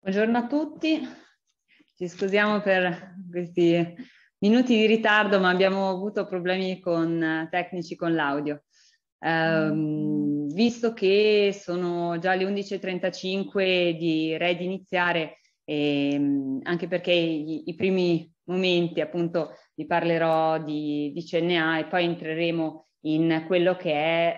Buongiorno a tutti, ci scusiamo per questi minuti di ritardo, ma abbiamo avuto problemi tecnici con l'audio. Visto che sono già le 11:35, direi di iniziare, anche perché i primi momenti, appunto, vi parlerò di CNA e poi entreremo in quello che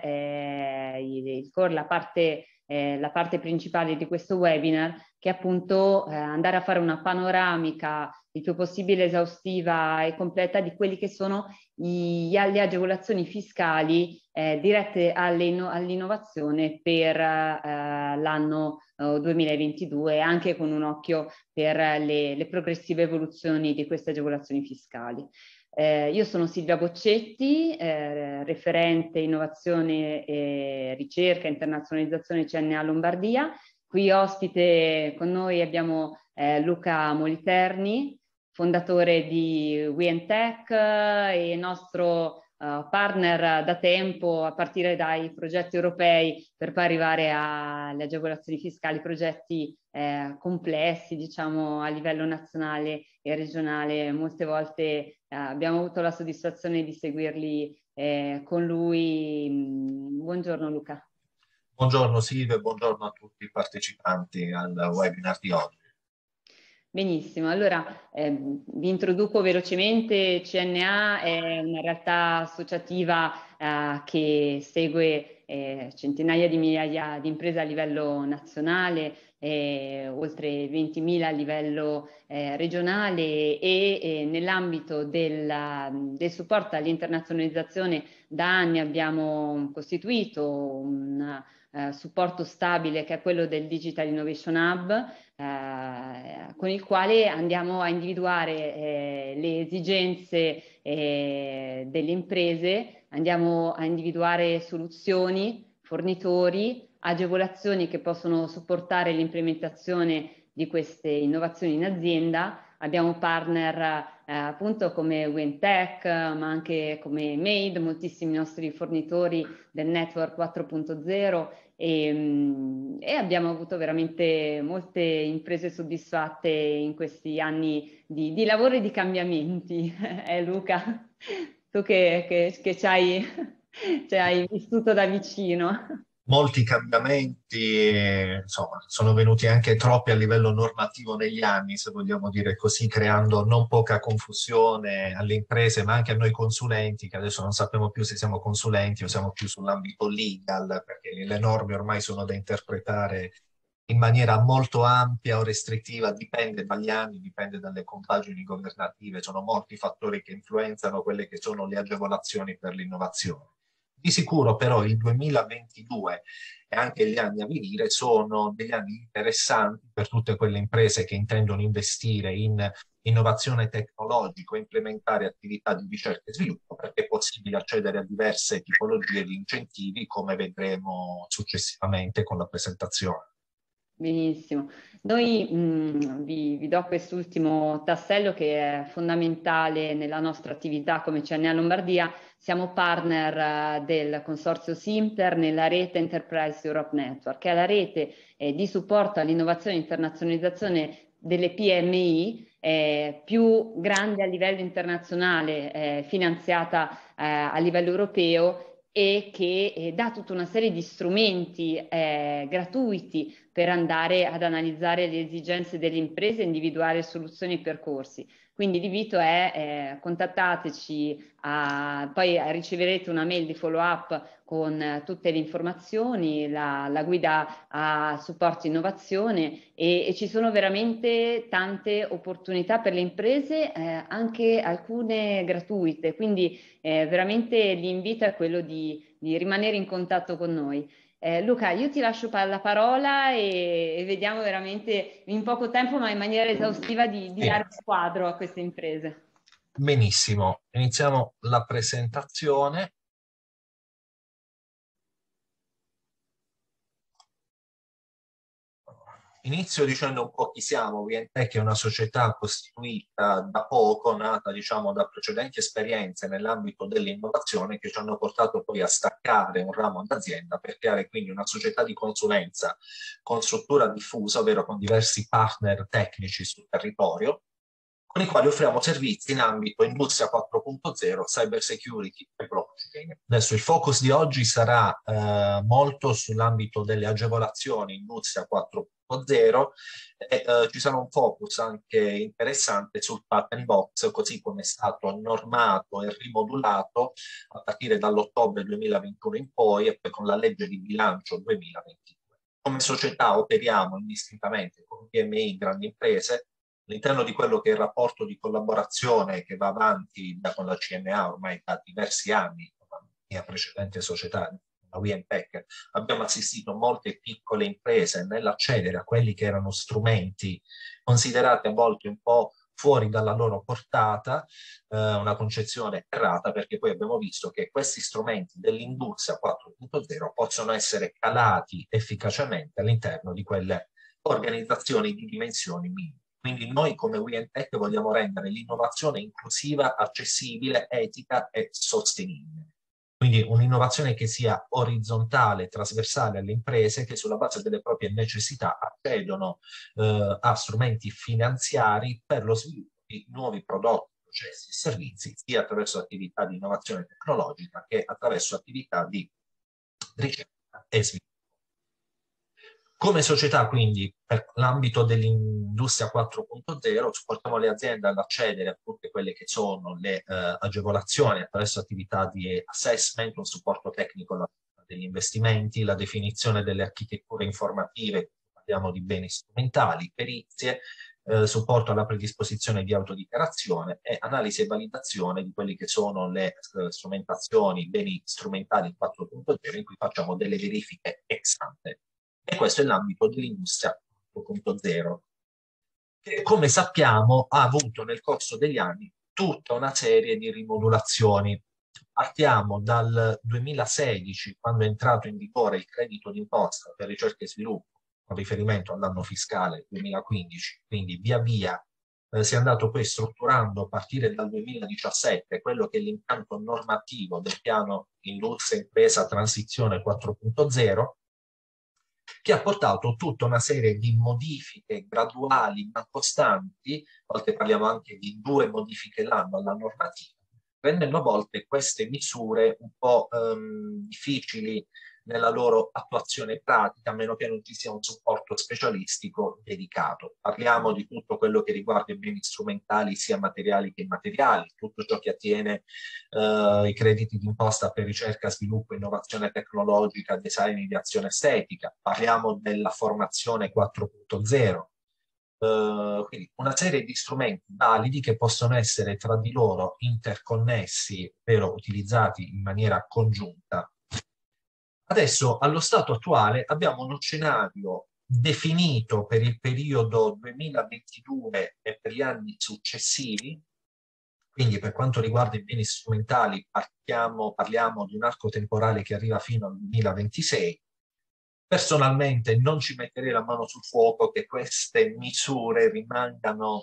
è il core, la parte principale di questo webinar, che è appunto andare a fare una panoramica il più possibile esaustiva e completa di quelli che sono le agevolazioni fiscali dirette all'innovazione per l'anno 2022, anche con un occhio per le progressive evoluzioni di queste agevolazioni fiscali. Io sono Silvia Boccetti, referente innovazione e ricerca internazionalizzazione CNA Lombardia. Qui ospite con noi abbiamo Luca Moliterni, fondatore di WeNTech e nostro partner da tempo, a partire dai progetti europei per poi arrivare alle agevolazioni fiscali, progetti complessi, diciamo, a livello nazionale e regionale. Molte volte abbiamo avuto la soddisfazione di seguirli con lui. Buongiorno Luca. Buongiorno Silvia e buongiorno a tutti i partecipanti al webinar di oggi. Benissimo, allora vi introduco velocemente. CNA è una realtà associativa che segue centinaia di migliaia di imprese a livello nazionale, oltre 20.000 a livello regionale e nell'ambito del supporto all'internazionalizzazione da anni abbiamo costituito un supporto stabile che è quello del Digital Innovation Hub, con il quale andiamo a individuare le esigenze delle imprese, andiamo a individuare soluzioni, fornitori, agevolazioni che possono supportare l'implementazione di queste innovazioni in azienda. Abbiamo partner appunto come WeNTech, ma anche come Made, moltissimi nostri fornitori del network 4.0 e abbiamo avuto veramente molte imprese soddisfatte in questi anni di lavoro e di cambiamenti. Luca, tu che ci hai vissuto da vicino. Molti cambiamenti, insomma, sono venuti anche troppi a livello normativo negli anni, se vogliamo dire così, creando non poca confusione alle imprese, ma anche a noi consulenti, che adesso non sappiamo più se siamo consulenti o siamo più sull'ambito legal, perché le norme ormai sono da interpretare in maniera molto ampia o restrittiva, dipende dagli anni, dipende dalle compagini governative, sono molti fattori che influenzano quelle che sono le agevolazioni per l'innovazione. Di sicuro però il 2022 e anche gli anni a venire sono degli anni interessanti per tutte quelle imprese che intendono investire in innovazione tecnologica, implementare attività di ricerca e sviluppo, perché è possibile accedere a diverse tipologie di incentivi, come vedremo successivamente con la presentazione. Benissimo. Noi vi do quest'ultimo tassello che è fondamentale nella nostra attività come CNA Lombardia. Siamo partner del consorzio Simter nella rete Enterprise Europe Network, che è la rete di supporto all'innovazione e internazionalizzazione delle PMI più grande a livello internazionale, finanziata a livello europeo e che dà tutta una serie di strumenti gratuiti per andare ad analizzare le esigenze delle imprese e individuare soluzioni e percorsi. Quindi l'invito è contattateci, poi riceverete una mail di follow up con tutte le informazioni, la guida a supporto innovazione e ci sono veramente tante opportunità per le imprese, anche alcune gratuite, quindi veramente l'invito è quello di rimanere in contatto con noi. Luca, io ti lascio la parola e vediamo veramente in poco tempo, ma in maniera esaustiva, di Sì. dare un quadro a queste imprese. Benissimo, iniziamo la presentazione. Inizio dicendo un po' chi siamo. Wientech è una società costituita da poco, nata diciamo da precedenti esperienze nell'ambito dell'innovazione che ci hanno portato poi a staccare un ramo d'azienda per creare quindi una società di consulenza con struttura diffusa, ovvero con diversi partner tecnici sul territorio, con i quali offriamo servizi in ambito industria 4.0, cyber security e blockchain. Adesso il focus di oggi sarà molto sull'ambito delle agevolazioni industria 4.0 e ci sarà un focus anche interessante sul patent box, così come è stato normato e rimodulato a partire dall'ottobre 2021 in poi e poi con la legge di bilancio 2022. Come società operiamo indistintamente con PMI, grandi imprese, all'interno di quello che è il rapporto di collaborazione che va avanti con la CNA ormai da diversi anni, la mia precedente società, la Wientech, abbiamo assistito molte piccole imprese nell'accedere a quelli che erano strumenti considerati a volte un po' fuori dalla loro portata, una concezione errata, perché poi abbiamo visto che questi strumenti dell'industria 4.0 possono essere calati efficacemente all'interno di quelle organizzazioni di dimensioni minime. Quindi noi come Wientech vogliamo rendere l'innovazione inclusiva, accessibile, etica e sostenibile. Quindi un'innovazione che sia orizzontale, trasversale alle imprese che sulla base delle proprie necessità accedono a strumenti finanziari per lo sviluppo di nuovi prodotti, processi e servizi, sia attraverso attività di innovazione tecnologica che attraverso attività di ricerca e sviluppo. Come società, quindi, per l'ambito dell'industria 4.0, supportiamo le aziende ad accedere a tutte quelle che sono le agevolazioni attraverso attività di assessment, un supporto tecnico degli investimenti, la definizione delle architetture informative, parliamo di beni strumentali, perizie, supporto alla predisposizione di autodichiarazione e analisi e validazione di quelle che sono le strumentazioni, beni strumentali 4.0, in cui facciamo delle verifiche ex ante. E questo è l'ambito dell'industria 4.0, che come sappiamo ha avuto nel corso degli anni tutta una serie di rimodulazioni. Partiamo dal 2016, quando è entrato in vigore il credito d'imposta per ricerca e sviluppo, con riferimento all'anno fiscale 2015, quindi via via si è andato poi strutturando a partire dal 2017 quello che è l'impianto normativo del piano industria, impresa, transizione 4.0, che ha portato tutta una serie di modifiche graduali ma costanti, a volte parliamo anche di 2 modifiche l'anno alla normativa, rendendo a volte queste misure un po' difficili nella loro attuazione pratica, a meno che non ci sia un supporto specialistico dedicato. Parliamo di tutto quello che riguarda i beni strumentali, sia materiali che immateriali, tutto ciò che attiene i crediti d'imposta per ricerca, sviluppo, innovazione tecnologica, design, ideazione estetica. Parliamo della formazione 4.0. Quindi una serie di strumenti validi che possono essere tra di loro interconnessi, però utilizzati in maniera congiunta. Adesso, allo stato attuale, abbiamo uno scenario definito per il periodo 2022 e per gli anni successivi. Quindi per quanto riguarda i beni strumentali parliamo di un arco temporale che arriva fino al 2026. Personalmente non ci metterei la mano sul fuoco che queste misure rimangano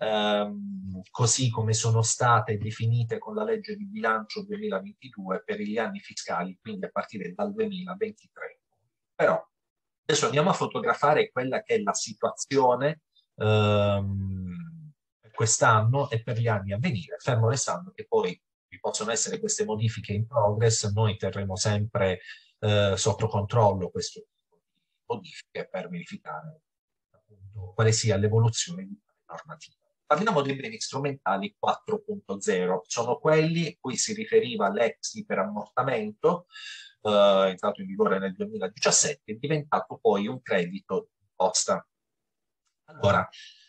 così come sono state definite con la legge di bilancio 2022 per gli anni fiscali, quindi a partire dal 2023. Però adesso andiamo a fotografare quella che è la situazione per quest'anno e per gli anni a venire, fermo restando che poi vi possono essere queste modifiche in progress, noi terremo sempre sotto controllo questo tipo di modifiche per verificare appunto quale sia l'evoluzione di tale normativa. Parliamo dei beni strumentali 4.0, sono quelli a cui si riferiva l'ex iperammortamento, entrato in vigore nel 2017, è diventato poi un credito d'imposta. Allora,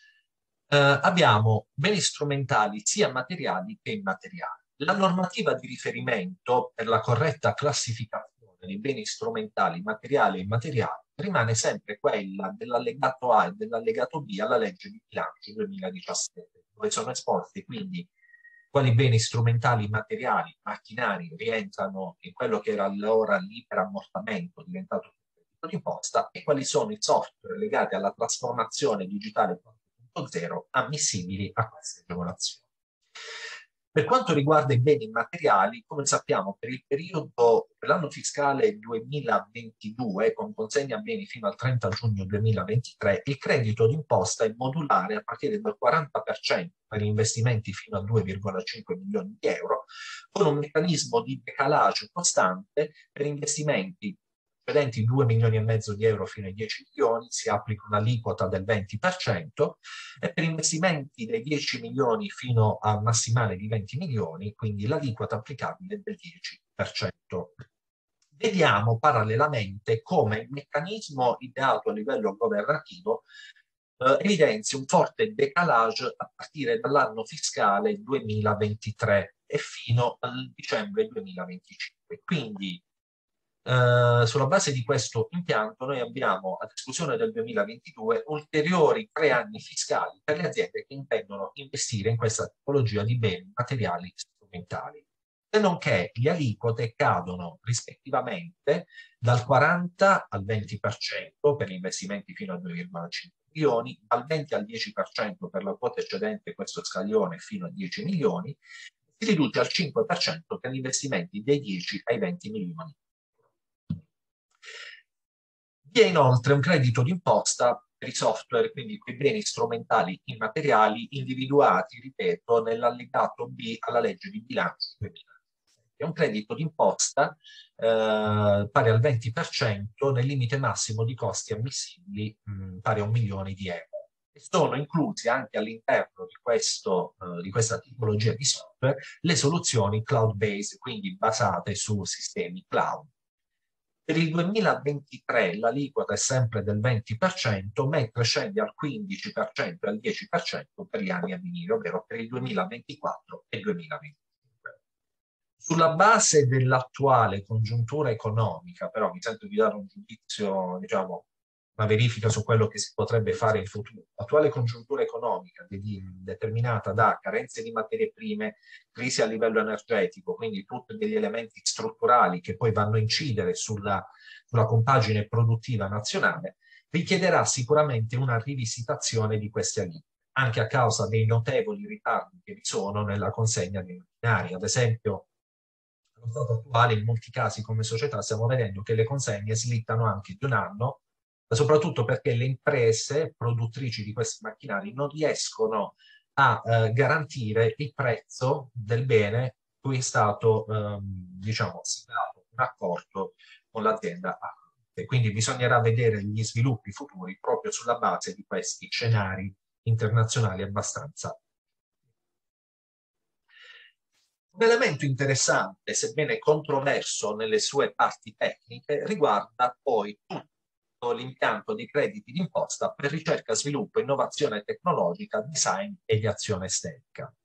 abbiamo beni strumentali sia materiali che immateriali. La normativa di riferimento per la corretta classificazione dei beni strumentali, materiali e immateriali rimane sempre quella dell'allegato A e dell'allegato B alla legge di bilancio 2017, dove sono esposti quindi quali beni strumentali materiali, macchinari rientrano in quello che era allora l'iperammortamento diventato credito d'imposta e quali sono i software legati alla trasformazione digitale 4.0 ammissibili a queste agevolazioni. Per quanto riguarda i beni immateriali, come sappiamo, per il periodo, per l'anno fiscale 2022, con consegna beni fino al 30 giugno 2023, il credito d'imposta è modulare a partire dal 40% per investimenti fino a 2,5 milioni di euro, con un meccanismo di decalage costante per investimenti precedenti 2 milioni e mezzo di euro fino ai 10 milioni, si applica un'aliquota del 20%, e per investimenti dai 10 milioni fino al massimale di 20 milioni, quindi l'aliquota applicabile del 10%. Vediamo parallelamente come il meccanismo ideato a livello governativo evidenzia un forte decalage a partire dall'anno fiscale 2023 e fino al dicembre 2025. Quindi sulla base di questo impianto noi abbiamo, ad esclusione del 2022, ulteriori 3 anni fiscali per le aziende che intendono investire in questa tipologia di beni materiali strumentali. Se non che le aliquote cadono rispettivamente dal 40 al 20% per investimenti fino a 2,5 milioni, dal 20 al 10% per la quota eccedente questo scaglione fino a 10 milioni, si riduce al 5% per investimenti dai 10 ai 20 milioni. Vi è inoltre un credito d'imposta per i software, quindi quei beni strumentali immateriali individuati, ripeto, nell'allegato B alla legge di bilancio 2000. È un credito d'imposta pari al 20% nel limite massimo di costi ammissibili pari a 1 milione di euro. E sono inclusi anche all'interno di questa tipologia di software le soluzioni cloud-based, quindi basate su sistemi cloud. Per il 2023 l'aliquota è sempre del 20%, mentre scende al 15% e al 10% per gli anni a venire, ovvero per il 2024 e 2025. Sulla base dell'attuale congiuntura economica, però mi sento di dare un giudizio, diciamo, una verifica su quello che si potrebbe fare in futuro. L'attuale congiuntura economica determinata da carenze di materie prime, crisi a livello energetico, quindi tutti degli elementi strutturali che poi vanno a incidere sulla compagine produttiva nazionale, richiederà sicuramente una rivisitazione di queste aliquote, anche a causa dei notevoli ritardi che vi sono nella consegna dei macchinari. Ad esempio, allo stato attuale, in molti casi come società stiamo vedendo che le consegne slittano anche di un anno, soprattutto perché le imprese produttrici di questi macchinari non riescono a garantire il prezzo del bene cui è stato, diciamo, siglato un accordo con l'azienda. E quindi bisognerà vedere gli sviluppi futuri proprio sulla base di questi scenari internazionali abbastanza. Un elemento interessante, sebbene controverso nelle sue parti tecniche, riguarda poi tutto l'impianto di crediti d'imposta per ricerca, sviluppo, innovazione tecnologica, design e di azione estetica.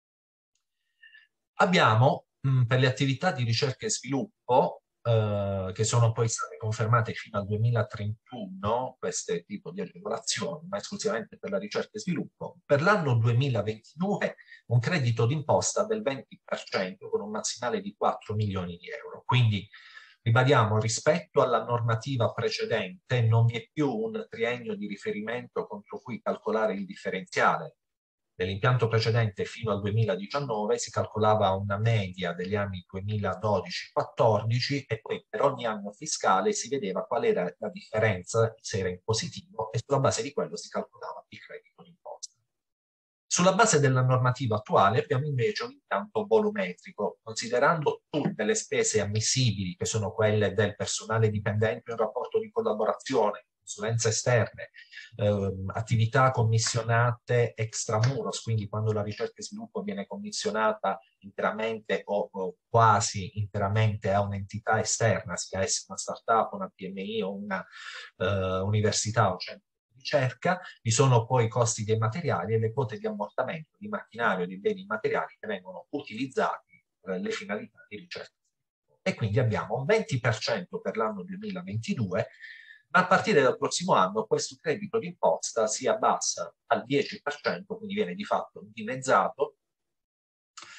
Abbiamo per le attività di ricerca e sviluppo, che sono poi state confermate fino al 2031, questo tipo di agevolazioni, ma esclusivamente per la ricerca e sviluppo, per l'anno 2022 un credito d'imposta del 20% con un massimale di 4 milioni di euro. Quindi, ribadiamo, rispetto alla normativa precedente non vi è più un triennio di riferimento contro cui calcolare il differenziale. Nell'impianto precedente fino al 2019 si calcolava una media degli anni 2012-14 e poi per ogni anno fiscale si vedeva qual era la differenza, se era in positivo, e sulla base di quello si calcolava il credito d'imposta. Sulla base della normativa attuale abbiamo invece un impianto volumetrico, considerando tutte le spese ammissibili, che sono quelle del personale dipendente in rapporto di collaborazione, consulenze esterne, attività commissionate extramuros, quindi quando la ricerca e sviluppo viene commissionata interamente o quasi interamente a un'entità esterna, sia essa una startup, una PMI o una università o centro di ricerca. Vi sono poi i costi dei materiali e le quote di ammortamento di macchinario e di beni immateriali che vengono utilizzati per le finalità di ricerca. E quindi abbiamo un 20% per l'anno 2022, ma a partire dal prossimo anno questo credito d'imposta si abbassa al 10%, quindi viene di fatto dimezzato,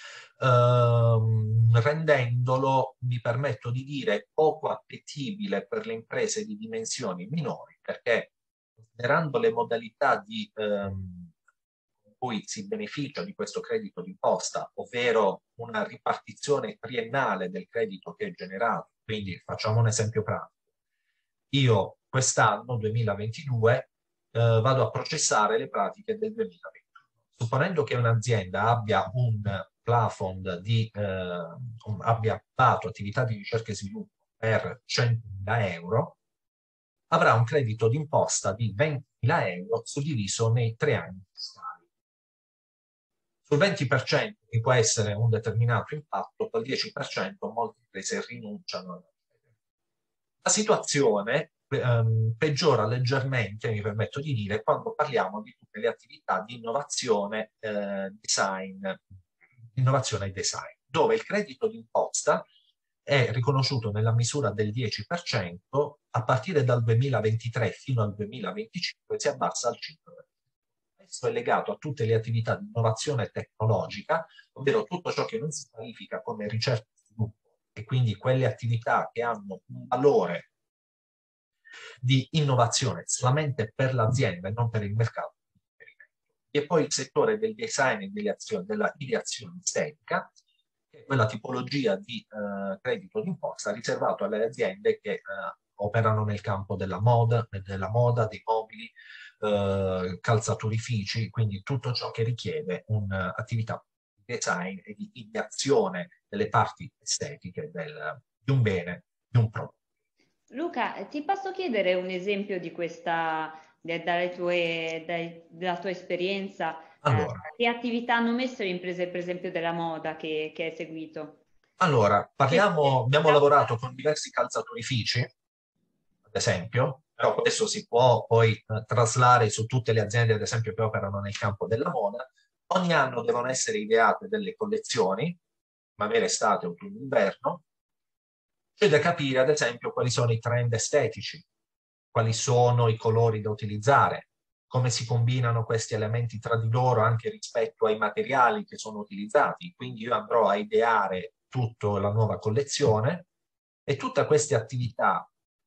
rendendolo, mi permetto di dire, poco appetibile per le imprese di dimensioni minori, perché considerando le modalità con cui si beneficia di questo credito d'imposta, ovvero una ripartizione triennale del credito che è generato, quindi facciamo un esempio pratico. Io quest'anno, 2022, vado a processare le pratiche del 2021. Supponendo che un'azienda abbia un plafond abbia fatto attività di ricerca e sviluppo per 100.000 euro, avrà un credito d'imposta di 20.000 euro suddiviso nei 3 anni fiscali. Sul 20% che può essere un determinato impatto, col 10% molte imprese rinunciano a la situazione peggiora leggermente, mi permetto di dire, quando parliamo di tutte le attività di innovazione, innovazione e design, dove il credito d'imposta è riconosciuto nella misura del 10%, a partire dal 2023 fino al 2025 si abbassa al 5%. Questo è legato a tutte le attività di innovazione tecnologica, ovvero tutto ciò che non si qualifica come ricerca e sviluppo, e quindi quelle attività che hanno un valore di innovazione solamente per l'azienda e non per il mercato. E poi il settore del design e della ideazione estetica, che è quella tipologia di credito d'imposta riservato alle aziende che operano nel campo della moda, dei mobili, calzaturifici, quindi tutto ciò che richiede un'attività di design e di ideazione delle parti estetiche di un bene, di un prodotto. Luca, ti posso chiedere un esempio di questa, dalla tua esperienza, Allora, che attività hanno messo le imprese, per esempio, della moda che hai seguito? abbiamo lavorato con diversi calzaturifici, ad esempio, però questo si può poi traslare su tutte le aziende, ad esempio, che operano nel campo della moda. Ogni anno devono essere ideate delle collezioni, primavera, estate, autunno, inverno. C'è da capire, ad esempio, quali sono i trend estetici, quali sono i colori da utilizzare, come si combinano questi elementi tra di loro anche rispetto ai materiali che sono utilizzati. Quindi io andrò a ideare tutta la nuova collezione e tutte queste attività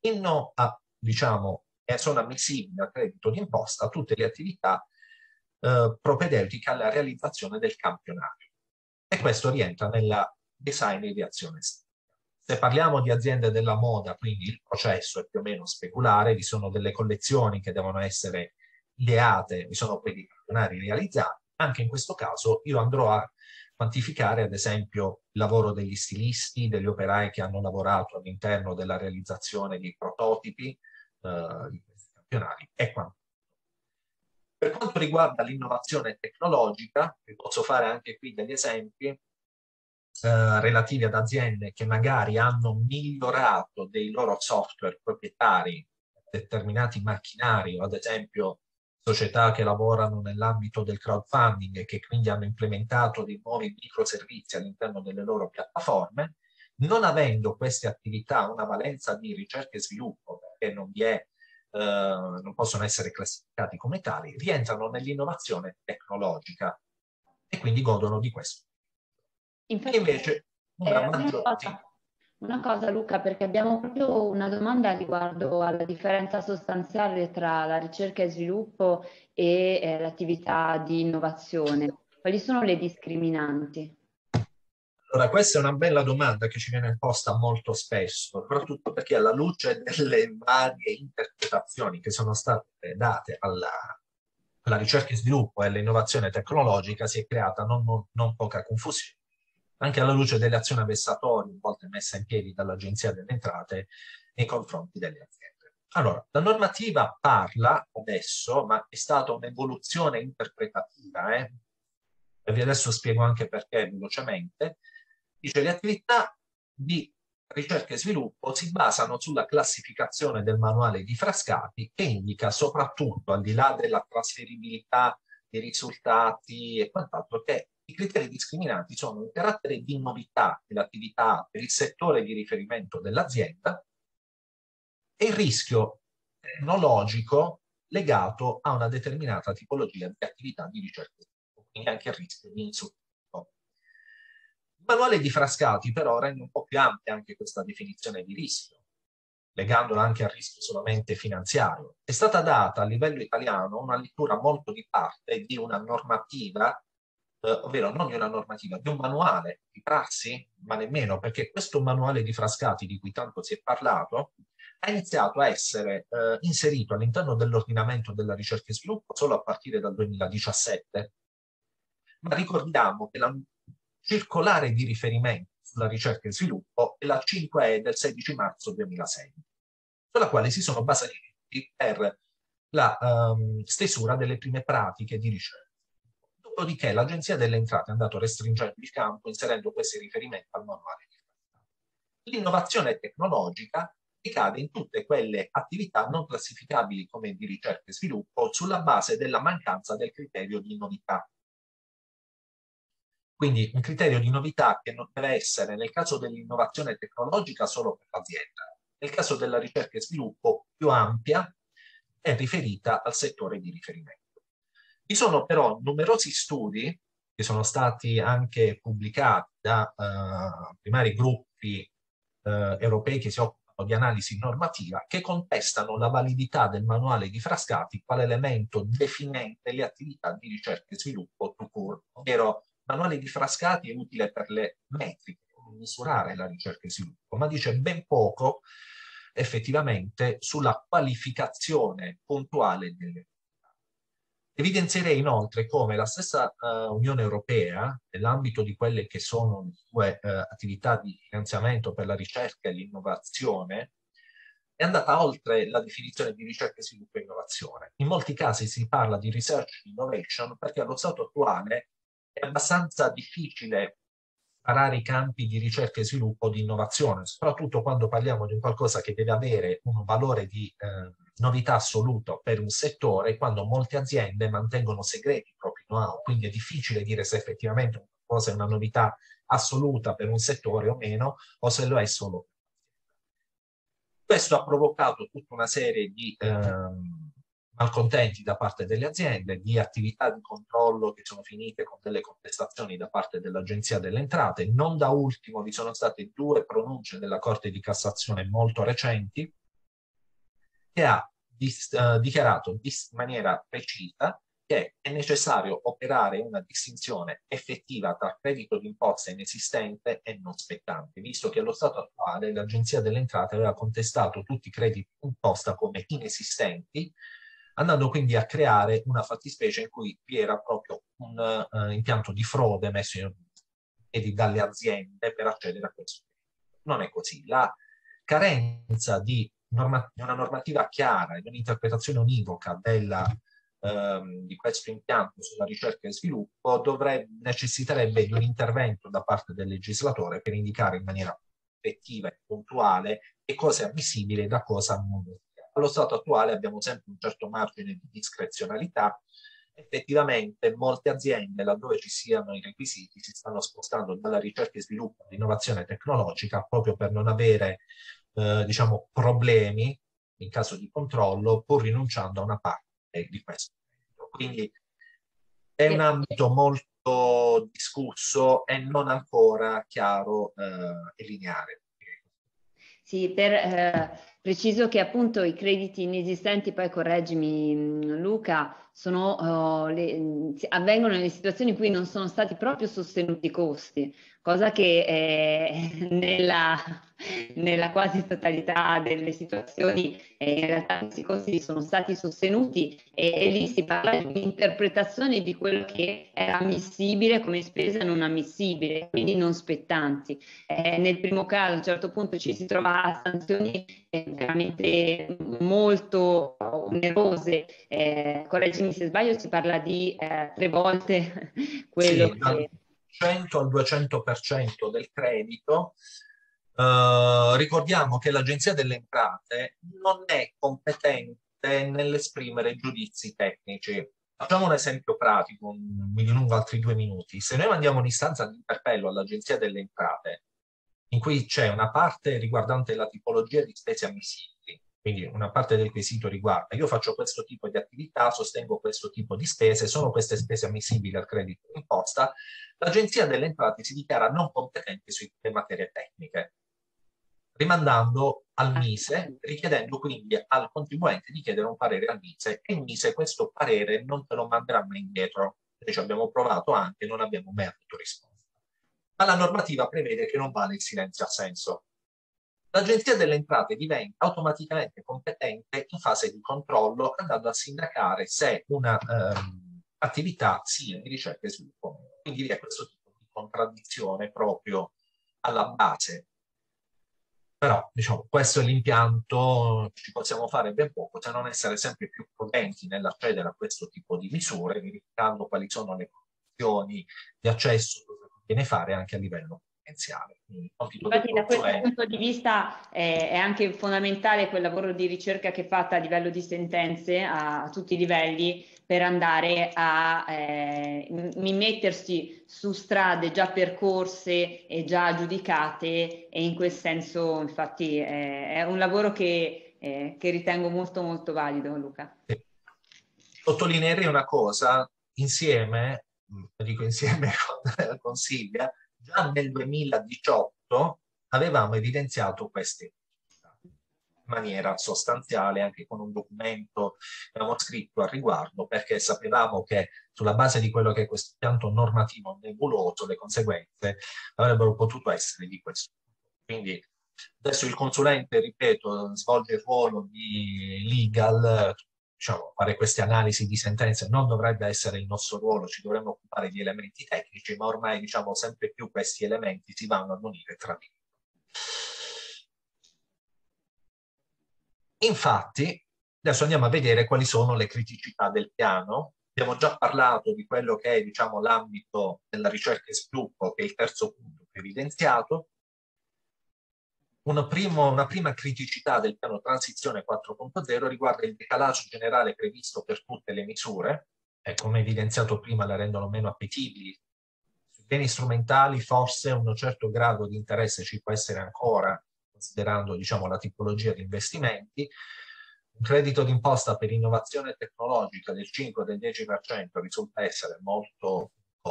sono ammissibili a credito d'imposta, tutte le attività propedeutiche alla realizzazione del campionario. E questo rientra nella design e ideazione estetica. Se parliamo di aziende della moda, quindi il processo è più o meno speculare, vi sono delle collezioni che devono essere ideate, vi sono poi dei campionari realizzati. Anche in questo caso io andrò a quantificare, ad esempio, il lavoro degli stilisti, degli operai che hanno lavorato all'interno della realizzazione di prototipi di questi campionari e quant'altro. Per quanto riguarda l'innovazione tecnologica, vi posso fare anche qui degli esempi relativi ad aziende che magari hanno migliorato dei loro software proprietari, determinati macchinari, o ad esempio società che lavorano nell'ambito del crowdfunding e che quindi hanno implementato dei nuovi microservizi all'interno delle loro piattaforme, non avendo queste attività una valenza di ricerca e sviluppo, perché non possono essere classificati come tali, rientrano nell'innovazione tecnologica e quindi godono di questo. Infatti, Invece una cosa Luca, perché abbiamo proprio una domanda riguardo alla differenza sostanziale tra la ricerca e sviluppo e l'attività di innovazione. Quali sono le discriminanti? Allora, questa è una bella domanda che ci viene posta molto spesso, soprattutto perché alla luce delle varie interpretazioni che sono state date alla ricerca e sviluppo e all'innovazione tecnologica si è creata non poca confusione, anche alla luce delle azioni vessatorie a volte messe in piedi dall'Agenzia delle Entrate nei confronti delle aziende. Allora, la normativa parla adesso, ma è stata un'evoluzione interpretativa, e vi adesso spiego anche perché velocemente. Dice le attività di ricerca e sviluppo si basano sulla classificazione del manuale di Frascati che indica soprattutto, al di là della trasferibilità dei risultati e quant'altro, che i criteri discriminanti sono il carattere di novità dell'attività per il settore di riferimento dell'azienda e il rischio tecnologico legato a una determinata tipologia di attività di ricerca e sviluppo, quindi anche il rischio di insuccesso. manuale di Frascati però rende un po' più ampia anche questa definizione di rischio, legandola anche al rischio solamente finanziario. È stata data a livello italiano una lettura molto di parte di una normativa, ovvero non di una normativa, di un manuale di prassi, ma nemmeno, perché questo manuale di Frascati di cui tanto si è parlato ha iniziato a essere inserito all'interno dell'ordinamento della ricerca e sviluppo solo a partire dal 2017. Ma ricordiamo che la circolare di riferimento sulla ricerca e sviluppo è la 5E del 16 marzo 2006, sulla quale si sono basati per la stesura delle prime pratiche di ricerca. Dopodiché l'Agenzia delle Entrate è andato restringendo il campo inserendo questi riferimenti al manuale. L'innovazione tecnologica ricade in tutte quelle attività non classificabili come di ricerca e sviluppo sulla base della mancanza del criterio di novità. Quindi un criterio di novità che non deve essere, nel caso dell'innovazione tecnologica, solo per l'azienda. Nel caso della ricerca e sviluppo più ampia, è riferita al settore di riferimento. Vi sono però numerosi studi che sono stati anche pubblicati da primari gruppi europei che si occupano di analisi normativa, che contestano la validità del manuale di Frascati quale elemento definente le attività di ricerca e sviluppo tout court, ovvero il manuale di Frascati è utile per le metriche, per misurare la ricerca e sviluppo, ma dice ben poco effettivamente sulla qualificazione puntuale delle attività. Evidenzierei inoltre come la stessa Unione Europea, nell'ambito di quelle che sono le sue attività di finanziamento per la ricerca e l'innovazione, è andata oltre la definizione di ricerca, sviluppo e innovazione. In molti casi si parla di research innovation perché allo stato attuale è abbastanza difficile separare i campi di ricerca e sviluppo di innovazione, soprattutto quando parliamo di un qualcosa che deve avere un valore di novità assoluto per un settore, quando molte aziende mantengono segreti i propri know-how, quindi è difficile dire se effettivamente una cosa è una novità assoluta per un settore o meno, o se lo è solo. Questo ha provocato tutta una serie di malcontenti da parte delle aziende, di attività di controllo che sono finite con delle contestazioni da parte dell'Agenzia delle Entrate. Non da ultimo vi sono state 2 pronunce della Corte di Cassazione molto recenti che ha dichiarato in maniera precisa che è necessario operare una distinzione effettiva tra credito d'imposta inesistente e non spettante, visto che allo stato attuale l'Agenzia delle Entrate aveva contestato tutti i crediti d'imposta come inesistenti, andando quindi a creare una fattispecie in cui vi era proprio un impianto di frode messo in piedi dalle aziende per accedere a questo. Non è così. La carenza di una normativa chiara e di un'interpretazione univoca di questo impianto sulla ricerca e sviluppo necessiterebbe di un intervento da parte del legislatore per indicare in maniera effettiva e puntuale che cosa è ammissibile e da cosa non lo sia. Allo stato attuale abbiamo sempre un certo margine di discrezionalità. Effettivamente molte aziende, laddove ci siano i requisiti, si stanno spostando dalla ricerca e sviluppo all'innovazione tecnologica proprio per non avere diciamo, problemi in caso di controllo, pur rinunciando a una parte di questo. Quindi è un ambito molto discusso e non ancora chiaro e lineare. Sì, preciso che appunto i crediti inesistenti, poi correggimi Luca, avvengono nelle situazioni in cui non sono stati proprio sostenuti i costi, cosa che nella quasi totalità delle situazioni in realtà questi costi sono stati sostenuti e lì si parla di un'interpretazione di quello che è ammissibile come spesa non ammissibile, quindi non spettanti. Nel primo caso a un certo punto ci si trova a sanzioni veramente molto onerose, correggimi se sbaglio, si parla di 3 volte quello sì, dal 100 al 200% del credito. Ricordiamo che l'Agenzia delle Entrate non è competente nell'esprimere giudizi tecnici. Facciamo un esempio pratico, mi dilungo altri 2 minuti. Se noi mandiamo un'istanza di interpello all'Agenzia delle Entrate in cui c'è una parte riguardante la tipologia di spese ammissibili Quindi una parte del quesito riguarda: io faccio questo tipo di attività, sostengo questo tipo di spese, sono queste spese ammissibili al credito d'imposta? L'Agenzia delle Entrate si dichiara non competente sulle materie tecniche, rimandando al MISE, richiedendo quindi al contribuente di chiedere un parere al MISE, e il MISE questo parere non te lo manderà mai indietro. Noi ci abbiamo provato anche, non abbiamo mai avuto risposta. Ma la normativa prevede che non vale il silenzio assenso. L'Agenzia delle Entrate diventa automaticamente competente in fase di controllo, andando a sindacare se una attività sia di ricerca e sviluppo. Quindi vi è questo tipo di contraddizione proprio alla base. Però, diciamo, questo è l'impianto, ci possiamo fare ben poco se non essere sempre più prudenti nell'accedere a questo tipo di misure, verificando quali sono le condizioni di accesso, cosa conviene fare anche a livello potenziale. Infatti da questo punto di vista è anche fondamentale quel lavoro di ricerca che fate a livello di sentenze a tutti i livelli, per andare a mettersi su strade già percorse e già giudicate, e in quel senso infatti è un lavoro che ritengo molto molto valido, Luca. Sottolineerei una cosa, insieme, dico insieme con Silvia, già nel 2018 avevamo evidenziato queste in maniera sostanziale, anche con un documento che abbiamo scritto al riguardo, perché sapevamo che sulla base di quello che è questo pianto normativo nebuloso, le conseguenze avrebbero potuto essere di questo. Quindi adesso il consulente, ripeto, svolge il ruolo di legal, diciamo, fare queste analisi di sentenze non dovrebbe essere il nostro ruolo, ci dovremmo occupare di elementi tecnici, ma ormai, diciamo, sempre più questi elementi si vanno ad unire tra di loro. Infatti, adesso andiamo a vedere quali sono le criticità del piano. Abbiamo già parlato di quello che è, diciamo, l'ambito della ricerca e sviluppo, che è il terzo punto evidenziato. Una prima criticità del piano Transizione 4.0 riguarda il decalaggio generale previsto per tutte le misure, e come evidenziato prima la rendono meno appetibili. Sui beni strumentali forse un certo grado di interesse ci può essere ancora, considerando, diciamo, la tipologia di investimenti. Un credito d'imposta per innovazione tecnologica del 5 o del 10% risulta essere molto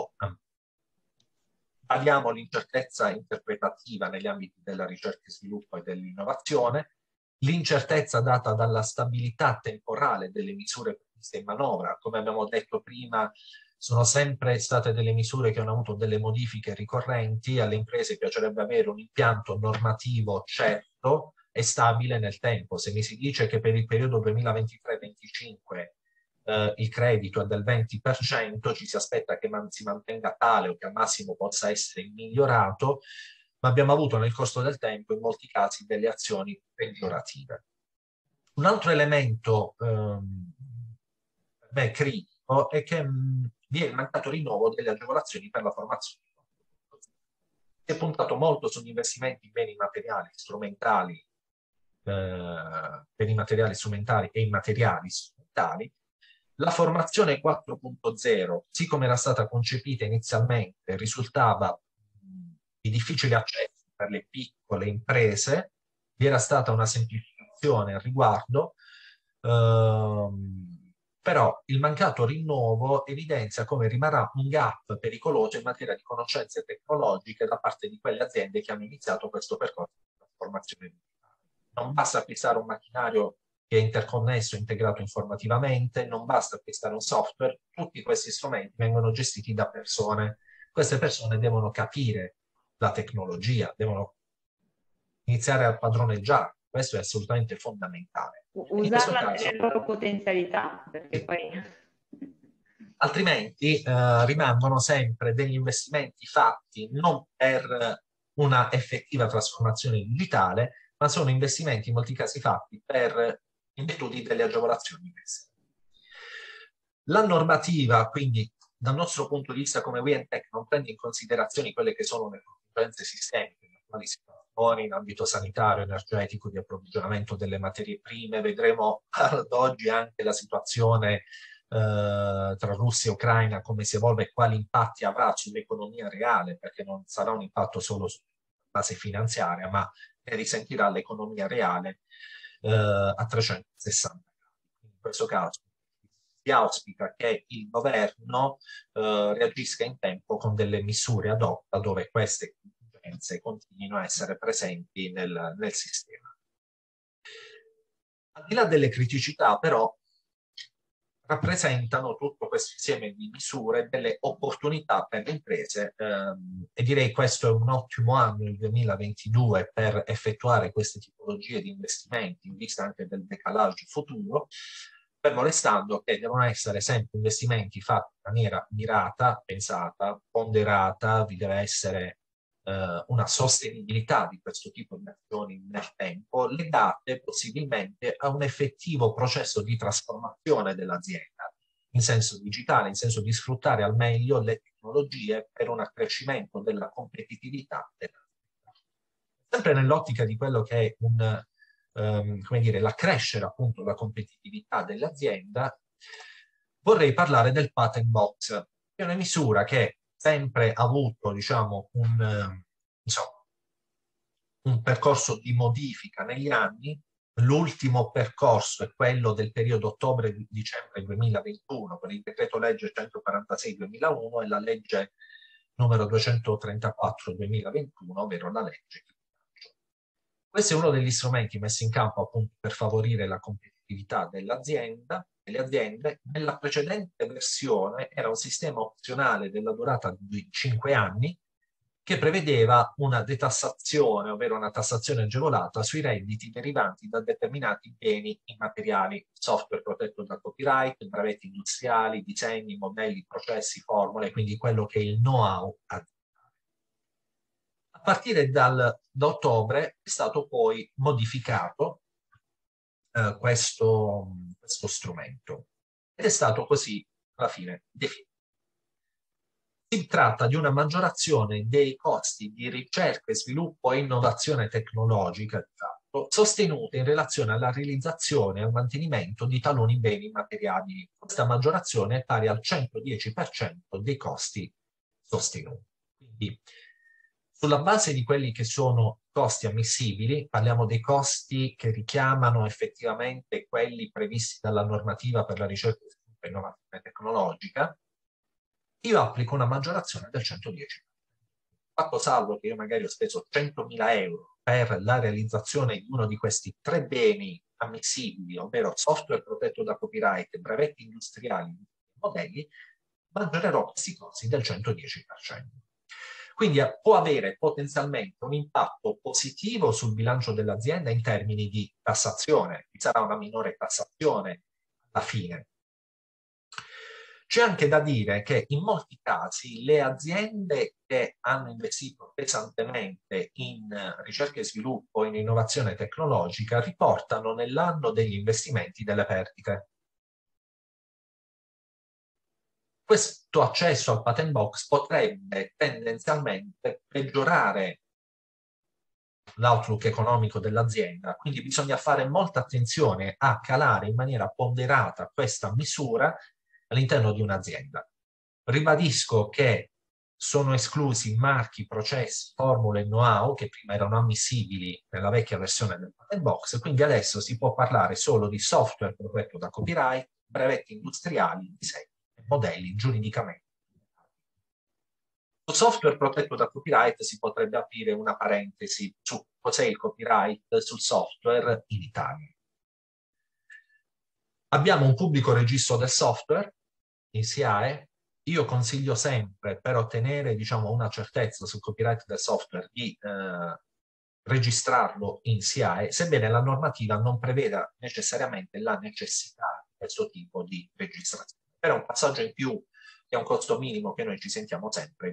abbiamo l'incertezza interpretativa negli ambiti della ricerca e sviluppo e dell'innovazione, l'incertezza data dalla stabilità temporale delle misure previste in manovra. Come abbiamo detto prima, sono sempre state delle misure che hanno avuto delle modifiche ricorrenti. Alle imprese piacerebbe avere un impianto normativo certo e stabile nel tempo. Se mi si dice che per il periodo 2023-2025 il credito è del 20%, ci si aspetta che si mantenga tale o che al massimo possa essere migliorato, ma abbiamo avuto nel corso del tempo in molti casi delle azioni peggiorative. Un altro elemento per me critico è che vi è il mancato rinnovo delle agevolazioni per la formazione. Si è puntato molto sugli investimenti in beni materiali, strumentali, beni materiali strumentali e immateriali strumentali. La formazione 4.0, così come era stata concepita inizialmente, risultava di difficile accesso per le piccole imprese. Vi era stata una semplificazione al riguardo, però il mancato rinnovo evidenzia come rimarrà un gap pericoloso in materia di conoscenze tecnologiche da parte di quelle aziende che hanno iniziato questo percorso di trasformazione digitale. Non basta acquistare un macchinario che è interconnesso, integrato informativamente, non basta acquistare un software, tutti questi strumenti vengono gestiti da persone. Queste persone devono capire la tecnologia, devono iniziare a padroneggiare, questo è assolutamente fondamentale. Usarla nelle loro potenzialità, perché poi... Altrimenti rimangono sempre degli investimenti fatti non per una effettiva trasformazione digitale, ma sono investimenti in molti casi fatti per in virtù delle agevolazioni messe. La normativa, quindi, dal nostro punto di vista come We Tech, non prende in considerazione quelle che sono le contingenze sistemiche, le quali si pone in ambito sanitario, energetico, di approvvigionamento delle materie prime. Vedremo ad oggi anche la situazione tra Russia e Ucraina, come si evolve e quali impatti avrà sull'economia reale, perché non sarà un impatto solo sulla base finanziaria, ma ne risentirà l'economia reale. a 360 gradi. In questo caso si auspica che il governo reagisca in tempo con delle misure ad hoc dove queste contingenze continuino a essere presenti nel sistema. Al di là delle criticità, però, rappresentano tutto questo insieme di misure delle opportunità per le imprese e direi questo è un ottimo anno, il 2022, per effettuare queste tipologie di investimenti in vista anche del decalage futuro, fermo restando che devono essere sempre investimenti fatti in maniera mirata, pensata, ponderata, vi deve essere una sostenibilità di questo tipo di azioni nel tempo, legate possibilmente a un effettivo processo di trasformazione dell'azienda, in senso digitale, in senso di sfruttare al meglio le tecnologie per un accrescimento della competitività dell'azienda. Sempre nell'ottica di quello che è come dire, l'accrescere appunto la competitività dell'azienda, vorrei parlare del patent box, che è una misura che sempre avuto, diciamo, un percorso di modifica negli anni. L'ultimo percorso è quello del periodo ottobre-dicembre 2021, con il decreto legge 146-2001 e la legge numero 234-2021, ovvero la legge di bilancio. Questo è uno degli strumenti messi in campo appunto per favorire la competitività delle aziende. Nella precedente versione era un sistema opzionale della durata di 5 anni che prevedeva una detassazione, ovvero una tassazione agevolata sui redditi derivanti da determinati beni immateriali, software protetto da copyright, brevetti industriali, disegni, modelli, processi, formule, quindi quello che è il know-how aziendale. A partire da ottobre è stato poi modificato questo strumento ed è stato così alla fine definito. Si tratta di una maggiorazione dei costi di ricerca e sviluppo e innovazione tecnologica sostenute in relazione alla realizzazione e al mantenimento di taluni beni immateriali. Questa maggiorazione è pari al 110% dei costi sostenuti. Quindi, sulla base di quelli che sono costi ammissibili, parliamo dei costi che richiamano effettivamente quelli previsti dalla normativa per la ricerca e innovazione tecnologica, io applico una maggiorazione del 110%. Fatto salvo che io magari ho speso 100.000 euro per la realizzazione di uno di questi 3 beni ammissibili, ovvero software protetto da copyright, brevetti industriali e modelli, maggiorerò questi costi del 110%. Quindi può avere potenzialmente un impatto positivo sul bilancio dell'azienda in termini di tassazione, ci sarà una minore tassazione alla fine. C'è anche da dire che in molti casi le aziende che hanno investito pesantemente in ricerca e sviluppo, in innovazione tecnologica, riportano nell'anno degli investimenti delle perdite. Questo accesso al patent box potrebbe tendenzialmente peggiorare l'outlook economico dell'azienda, quindi bisogna fare molta attenzione a calare in maniera ponderata questa misura all'interno di un'azienda. Ribadisco che sono esclusi marchi, processi, formule e know-how che prima erano ammissibili nella vecchia versione del patent box, quindi adesso si può parlare solo di software protetto da copyright, brevetti industriali, disegni e modelli giuridicamente. Sul software protetto da copyright si potrebbe aprire una parentesi su cos'è il copyright sul software in Italia. Abbiamo un pubblico registro del software in SIAE. Io consiglio sempre, per ottenere, diciamo, una certezza sul copyright del software, di registrarlo in SIAE, sebbene la normativa non preveda necessariamente la necessità di questo tipo di registrazione. Però è un passaggio in più, che è un costo minimo che noi ci sentiamo sempre.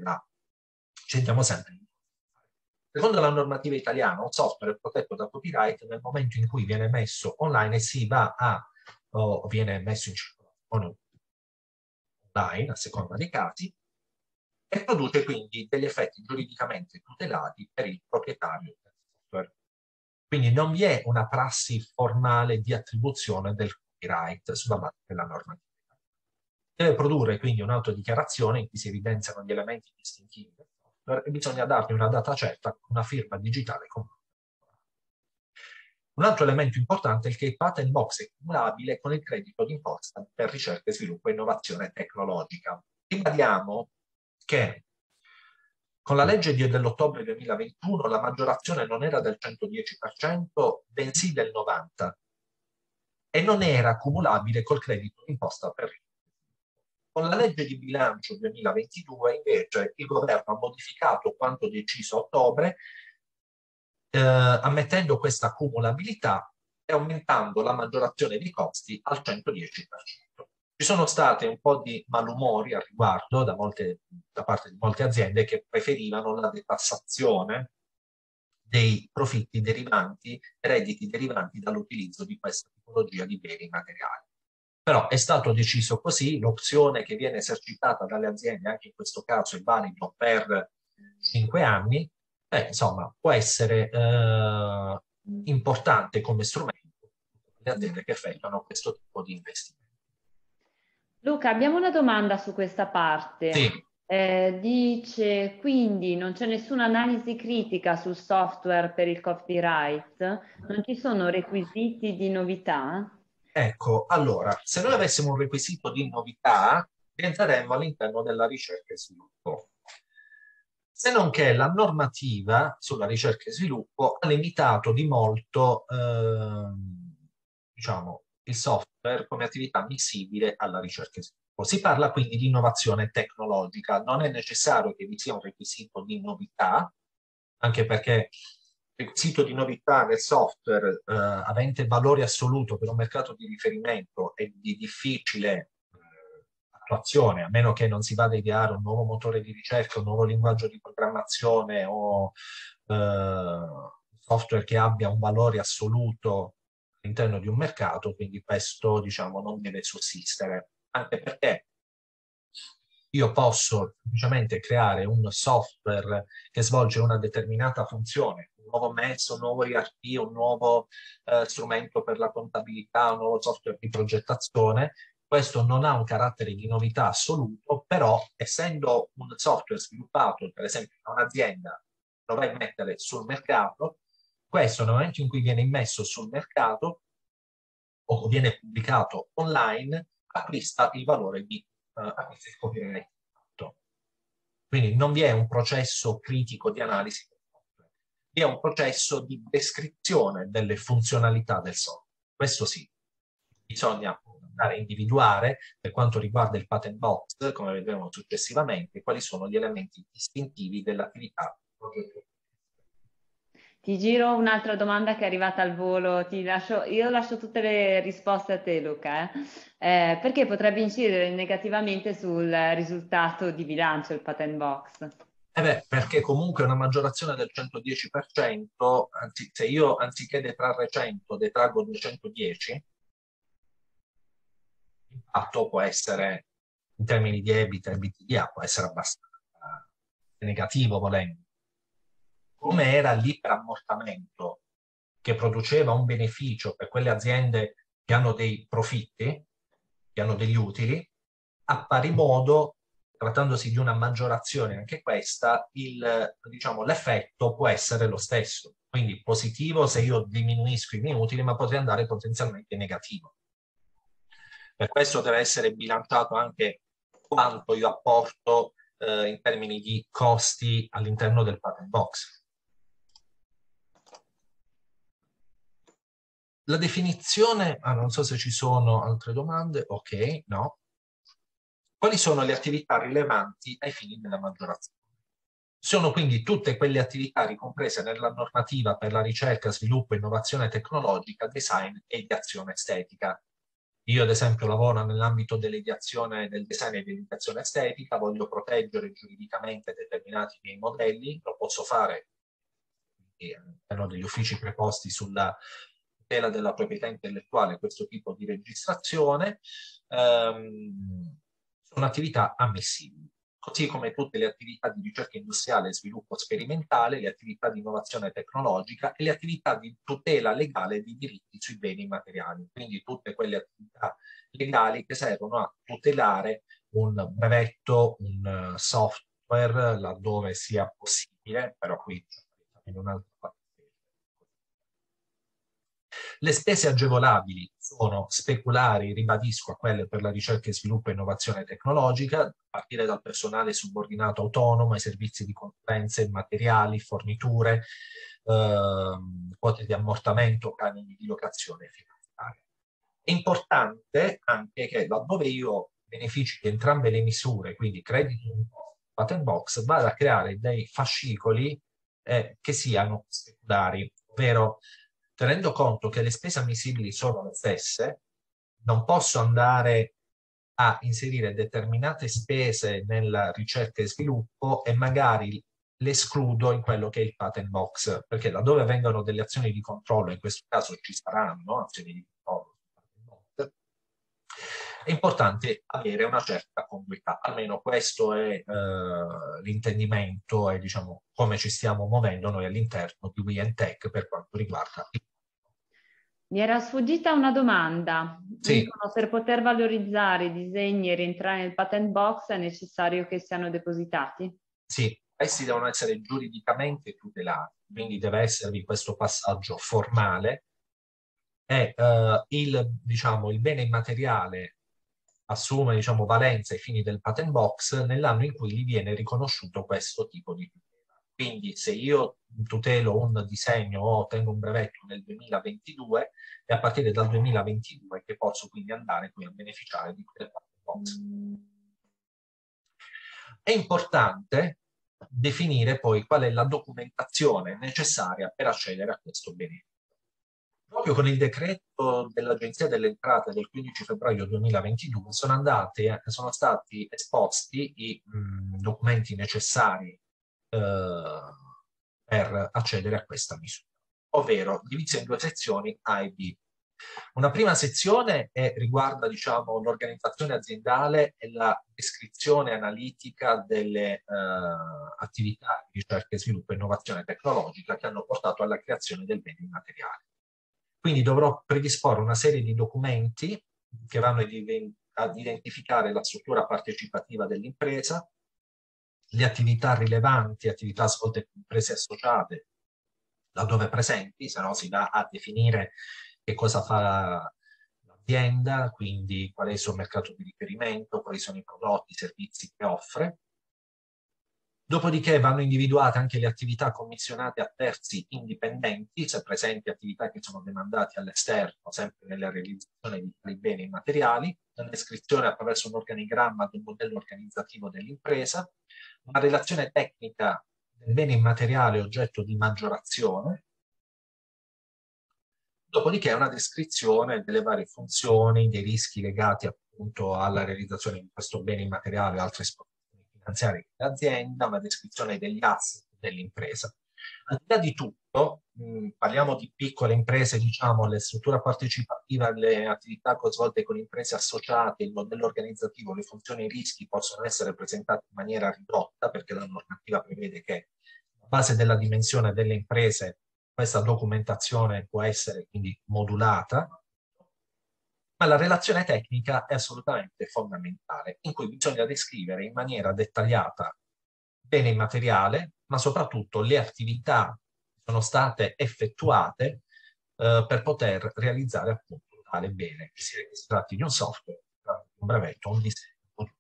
Secondo la normativa italiana, un software è protetto da copyright nel momento in cui viene messo online e si va o viene messo in circolazione online, a seconda dei casi, e produce quindi degli effetti giuridicamente tutelati per il proprietario del software. Quindi non vi è una prassi formale di attribuzione del copyright sulla base della normativa. Deve produrre quindi un'autodichiarazione in cui si evidenziano gli elementi distintivi del software e bisogna dargli una data certa con una firma digitale comune. Un altro elemento importante è che il patent box è cumulabile con il credito d'imposta per ricerca, sviluppo e innovazione tecnologica. Ribadiamo che con la legge dell'ottobre 2021 la maggiorazione non era del 110%, bensì del 90%, e non era cumulabile col credito d'imposta per ricerca. Con la legge di bilancio 2022 invece il governo ha modificato quanto deciso a ottobre, ammettendo questa cumulabilità e aumentando la maggiorazione dei costi al 110%. Ci sono state un po' di malumori al riguardo da parte di molte aziende che preferivano la detassazione dei profitti derivanti, redditi derivanti dall'utilizzo di questa tipologia di beni materiali. Però è stato deciso così, l'opzione che viene esercitata dalle aziende, anche in questo caso è valido per 5 anni, insomma, può essere importante come strumento per le aziende che effettuano questo tipo di investimenti. Luca, abbiamo una domanda su questa parte. Sì. Dice, quindi non c'è nessuna analisi critica sul software per il copyright? Non ci sono requisiti di novità? Ecco, allora, se noi avessimo un requisito di novità, rientreremmo all'interno della ricerca e sviluppo. Se non che la normativa sulla ricerca e sviluppo ha limitato di molto, diciamo, il software come attività ammissibile alla ricerca e sviluppo. Si parla quindi di innovazione tecnologica, non è necessario che vi sia un requisito di novità, anche perché il requisito di novità nel software avente valore assoluto per un mercato di riferimento è di difficile attuazione, a meno che non si vada a ideare un nuovo motore di ricerca, un nuovo linguaggio di programmazione o software che abbia un valore assoluto all'interno di un mercato, quindi questo, diciamo, non deve sussistere, anche perché io posso semplicemente creare un software che svolge una determinata funzione, un nuovo MES, un nuovo ERP, un nuovo strumento per la contabilità, un nuovo software di progettazione. Questo non ha un carattere di novità assoluto, però essendo un software sviluppato, per esempio, da un'azienda, lo va a mettere sul mercato, questo nel momento in cui viene immesso sul mercato o viene pubblicato online, acquista il valore di acquista il copyright. Quindi non vi è un processo critico di analisi del software, vi è un processo di descrizione delle funzionalità del software. Questo sì, bisogna andare a individuare, per quanto riguarda il patent box, come vedremo successivamente, quali sono gli elementi distintivi dell'attività progettuale. Ti giro un'altra domanda che è arrivata al volo, io lascio tutte le risposte a te, Luca. Perché potrebbe incidere negativamente sul risultato di bilancio il patent box? Perché comunque una maggiorazione del 110%, se io anziché detrarre 100 detraggo 210, l'impatto può essere, in termini di EBITDA e EBITDA, può essere abbastanza negativo volendo. Come era l'iperammortamento che produceva un beneficio per quelle aziende che hanno dei profitti, che hanno degli utili, a pari modo, trattandosi di una maggiorazione anche questa, diciamo, l'effetto può essere lo stesso. Quindi positivo se io diminuisco i miei utili, ma potrei andare potenzialmente negativo. Per questo deve essere bilanciato anche quanto io apporto in termini di costi all'interno del patent box. La definizione, non so se ci sono altre domande, ok, no. Quali sono le attività rilevanti ai fini della maggiorazione? Sono quindi tutte quelle attività ricomprese nella normativa per la ricerca, sviluppo, innovazione tecnologica, design e ideazione estetica. Io ad esempio lavoro nell'ambito dell'ideazione, del design e dell'ideazione estetica, voglio proteggere giuridicamente determinati miei modelli, lo posso fare all'interno degli uffici preposti sulla tutela della proprietà intellettuale, questo tipo di registrazione, sono attività ammissibili. Così come tutte le attività di ricerca industriale e sviluppo sperimentale, le attività di innovazione tecnologica e le attività di tutela legale di diritti sui beni materiali. Quindi tutte quelle attività legali che servono a tutelare un brevetto, un software, laddove sia possibile, però qui in un'altra parte. Le spese agevolabili sono speculari, ribadisco, a quelle per la ricerca e sviluppo e innovazione tecnologica, a partire dal personale subordinato autonomo ai servizi di consulenze, materiali, forniture, quote di ammortamento, canoni di locazione finanziaria. È importante anche che laddove io benefici di entrambe le misure, quindi credito patent box, vada a creare dei fascicoli che siano speculari, ovvero tenendo conto che le spese ammissibili sono le stesse, non posso andare a inserire determinate spese nella ricerca e sviluppo e magari le escludo in quello che è il patent box, perché laddove vengono delle azioni di controllo, in questo caso ci saranno azioni di controllo, è importante avere una certa congruità, almeno questo è l'intendimento e diciamo come ci stiamo muovendo noi all'interno di We Tech per quanto riguarda. Mi era sfuggita una domanda. Sì. Dicono, per poter valorizzare i disegni e rientrare nel patent box è necessario che siano depositati? Sì, essi devono essere giuridicamente tutelati, quindi deve esservi questo passaggio formale e il bene immateriale assume valenza ai fini del patent box nell'anno in cui gli viene riconosciuto questo tipo di tutela. Quindi se io tutelo un disegno o ottengo un brevetto nel 2022, è a partire dal 2022 che posso quindi andare a beneficiare di quel patent box. È importante definire poi qual è la documentazione necessaria per accedere a questo beneficio. Proprio con il decreto dell'Agenzia delle Entrate del 15 febbraio 2022 sono stati esposti i documenti necessari per accedere a questa misura, ovvero divisa in due sezioni A e B. Una prima sezione riguarda l'organizzazione aziendale e la descrizione analitica delle attività di ricerca e sviluppo e innovazione tecnologica che hanno portato alla creazione del bene immateriale. Quindi dovrò predisporre una serie di documenti che vanno ad identificare la struttura partecipativa dell'impresa, le attività rilevanti, attività svolte con imprese associate, laddove presenti, se no si va a definire che cosa fa l'azienda, quindi qual è il suo mercato di riferimento, quali sono i prodotti, i servizi che offre. Dopodiché vanno individuate anche le attività commissionate a terzi indipendenti, se presenti attività che sono demandate all'esterno, sempre nella realizzazione di tali beni immateriali, la descrizione attraverso un organigramma del modello organizzativo dell'impresa, una relazione tecnica del bene immateriale oggetto di maggiorazione, dopodiché una descrizione delle varie funzioni, dei rischi legati appunto alla realizzazione di questo bene immateriale o altre esportazioni finanziarie dell'azienda, una descrizione degli asset dell'impresa. Al di là di tutto, parliamo di piccole imprese, le strutture partecipative, le attività svolte con imprese associate, il modello organizzativo, le funzioni e i rischi possono essere presentati in maniera ridotta perché la normativa prevede che a base della dimensione delle imprese questa documentazione può essere quindi modulata, ma la relazione tecnica è assolutamente fondamentale, in cui bisogna descrivere in maniera dettagliata bene immateriale, ma soprattutto le attività che sono state effettuate per poter realizzare appunto tale bene, sia che si tratti di un software, un brevetto, un disegno.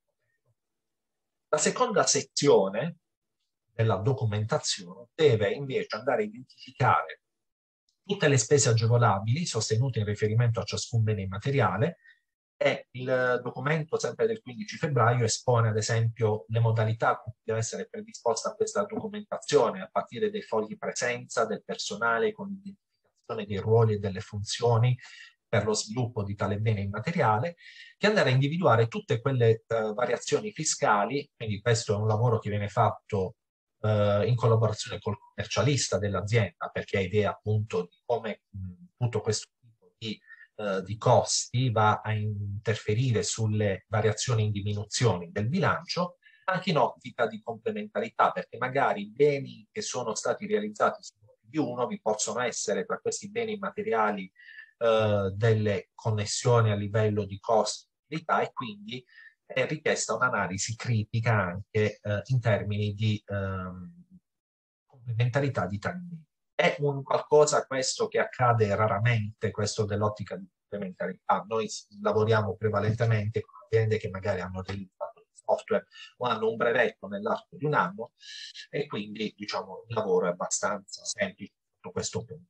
La seconda sezione della documentazione deve invece andare a identificare tutte le spese agevolabili sostenute in riferimento a ciascun bene immateriale e il documento sempre del 15 febbraio espone ad esempio le modalità con cui deve essere predisposta questa documentazione a partire dai fogli presenza del personale con l'identificazione dei ruoli e delle funzioni per lo sviluppo di tale bene immateriale, che andrà a individuare tutte quelle variazioni fiscali, quindi questo è un lavoro che viene fatto in collaborazione col commercialista dell'azienda, perché ha idea appunto di come tutto questo tipo di costi va a interferire sulle variazioni in diminuzioni del bilancio, anche in ottica di complementarità, perché magari i beni che sono stati realizzati su più di uno vi possono essere tra questi beni immateriali delle connessioni a livello di costi e quindi è richiesta un'analisi critica anche in termini di complementarità di tali beni. È un qualcosa questo che accade raramente, questo dell'ottica di complementarietà. Noi lavoriamo prevalentemente con aziende che magari hanno realizzato il software o hanno un brevetto nell'arco di un anno e quindi diciamo il lavoro è abbastanza semplice sotto questo punto.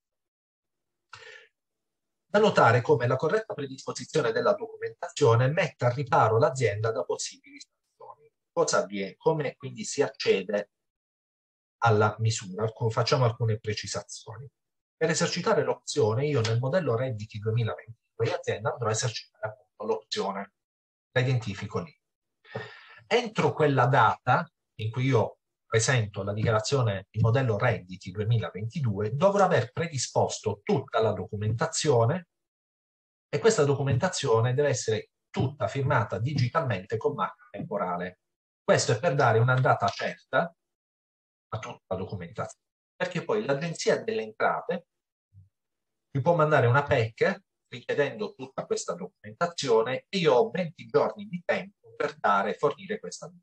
Da notare come la corretta predisposizione della documentazione metta a riparo l'azienda da possibili sanzioni. Cosa avviene? Come quindi si accede alla misura? Facciamo alcune precisazioni. Per esercitare l'opzione, io nel modello redditi 2022 in azienda andrò a esercitare appunto l'opzione, la identifico lì. Entro quella data in cui io presento la dichiarazione di modello redditi 2022, dovrò aver predisposto tutta la documentazione e questa documentazione deve essere tutta firmata digitalmente con marca temporale. Questo è per dare una data certa a tutta la documentazione, perché poi l'Agenzia delle Entrate mi può mandare una PEC richiedendo tutta questa documentazione e io ho 20 giorni di tempo per fornire questa documentazione.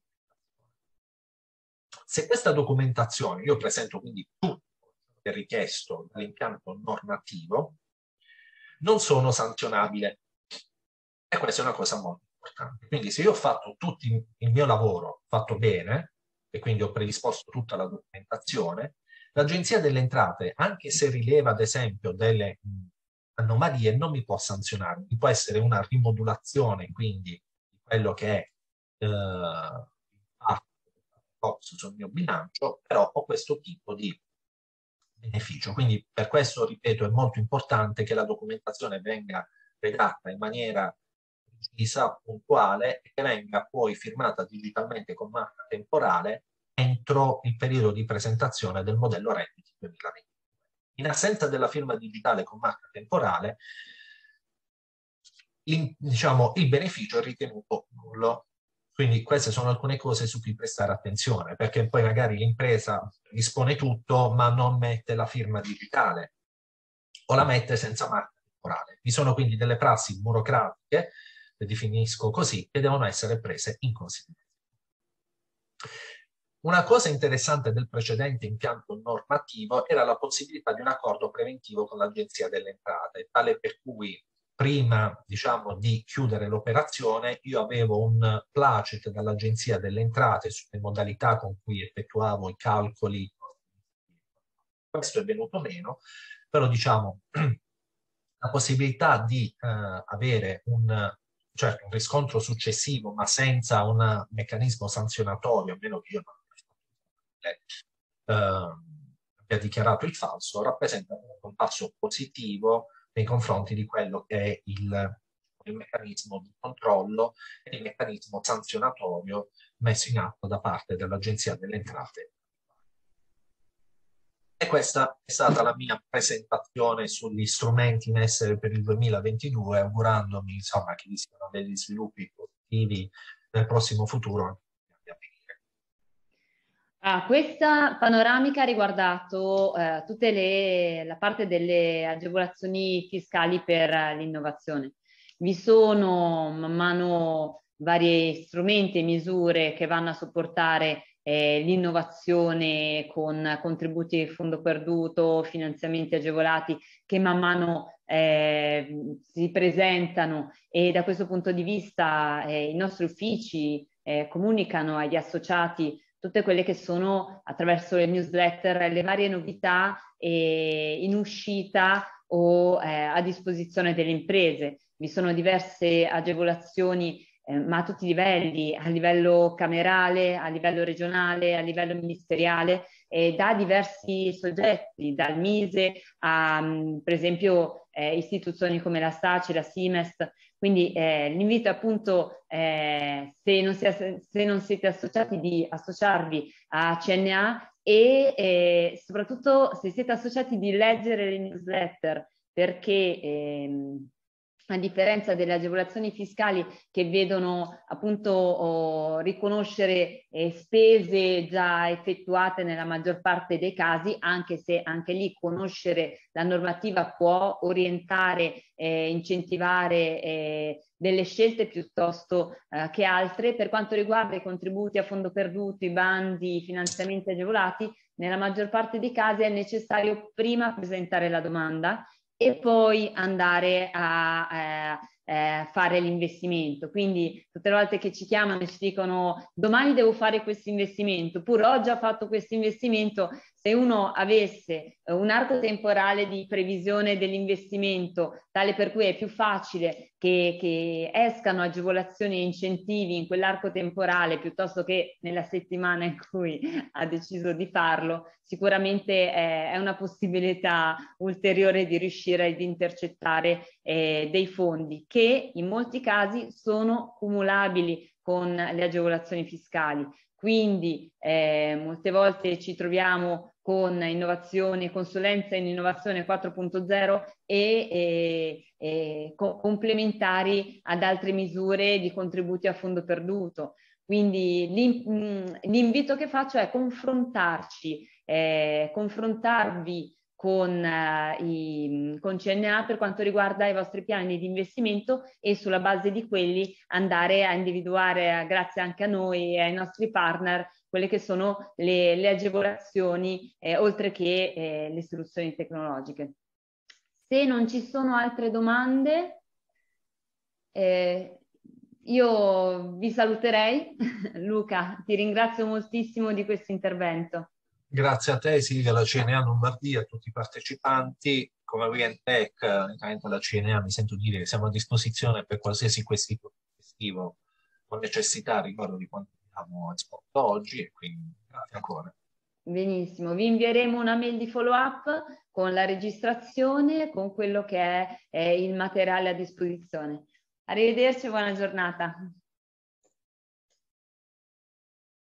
Se questa documentazione, io presento quindi tutto che è richiesto dall'impianto normativo, non sono sanzionabile. E questa è una cosa molto importante. Quindi se io ho fatto tutto il mio lavoro fatto bene, e quindi ho predisposto tutta la documentazione, l'Agenzia delle Entrate, anche se rileva ad esempio delle anomalie, non mi può sanzionare. Mi può essere una rimodulazione, quindi, di quello che è l'impatto sul mio bilancio, però ho questo tipo di beneficio. Quindi per questo, ripeto, è molto importante che la documentazione venga redatta in maniera precisa, puntuale e che venga poi firmata digitalmente con marca temporale entro il periodo di presentazione del modello redditi 2020. In assenza della firma digitale con marca temporale, diciamo, il beneficio è ritenuto nullo. Quindi queste sono alcune cose su cui prestare attenzione, perché poi magari l'impresa dispone tutto ma non mette la firma digitale o la mette senza marca temporale. Vi sono quindi delle prassi burocratiche, le definisco così, che devono essere prese in considerazione. Una cosa interessante del precedente impianto normativo era la possibilità di un accordo preventivo con l'Agenzia delle Entrate, tale per cui prima, diciamo, di chiudere l'operazione, io avevo un placet dall'Agenzia delle Entrate sulle modalità con cui effettuavo i calcoli. Questo è venuto meno, però diciamo la possibilità di avere certo, un riscontro successivo, ma senza un meccanismo sanzionatorio, a meno che io non abbia dichiarato il falso, rappresenta un passo positivo nei confronti di quello che è il meccanismo di controllo e il meccanismo sanzionatorio messo in atto da parte dell'Agenzia delle Entrate. E questa è stata la mia presentazione sugli strumenti in essere per il 2022, augurandomi insomma che vi siano degli sviluppi positivi nel prossimo futuro. Questa panoramica ha riguardato tutta la parte delle agevolazioni fiscali per l'innovazione. Vi sono man mano vari strumenti e misure che vanno a supportare l'innovazione con contributi di fondo perduto, finanziamenti agevolati che man mano si presentano, e da questo punto di vista i nostri uffici comunicano agli associati tutte quelle che sono, attraverso le newsletter, le varie novità in uscita o a disposizione delle imprese. Vi sono diverse agevolazioni, ma a tutti i livelli, a livello camerale, a livello regionale, a livello ministeriale, da diversi soggetti, dal MISE a, per esempio, istituzioni come la SACI, la SIMEST. Quindi l'invito appunto, se non siete associati, di associarvi a CNA e soprattutto se siete associati di leggere le newsletter, perché a differenza delle agevolazioni fiscali che vedono appunto riconoscere spese già effettuate nella maggior parte dei casi, anche se anche lì conoscere la normativa può orientare, incentivare delle scelte piuttosto che altre. Per quanto riguarda i contributi a fondo perduto, i bandi, i finanziamenti agevolati, nella maggior parte dei casi è necessario prima presentare la domanda e poi andare a fare l'investimento. Quindi tutte le volte che ci chiamano e ci dicono domani devo fare questo investimento, pure ho già fatto questo investimento, se uno avesse un arco temporale di previsione dell'investimento tale per cui è più facile che escano agevolazioni e incentivi in quell'arco temporale piuttosto che nella settimana in cui ha deciso di farlo, sicuramente è una possibilità ulteriore di riuscire ad intercettare dei fondi che in molti casi sono cumulabili con le agevolazioni fiscali. Quindi molte volte ci troviamo con innovazione, consulenza in innovazione 4.0 e complementari ad altre misure di contributi a fondo perduto. Quindi l'invito che faccio è confrontarci, confrontarvi con CNA per quanto riguarda i vostri piani di investimento e sulla base di quelli andare a individuare, grazie anche a noi e ai nostri partner, quelle che sono le agevolazioni oltre che le soluzioni tecnologiche. Se non ci sono altre domande, io vi saluterei. Luca, ti ringrazio moltissimo di questo intervento. Grazie a te Silvia, alla CNA Lombardia, a tutti i partecipanti. Come Orientech, la CNA, mi sento dire che siamo a disposizione per qualsiasi quesito festivo o necessità riguardo di quanto abbiamo esposto oggi e quindi grazie ancora. Benissimo, vi invieremo una mail di follow up con la registrazione, con quello che è il materiale a disposizione. Arrivederci e buona giornata.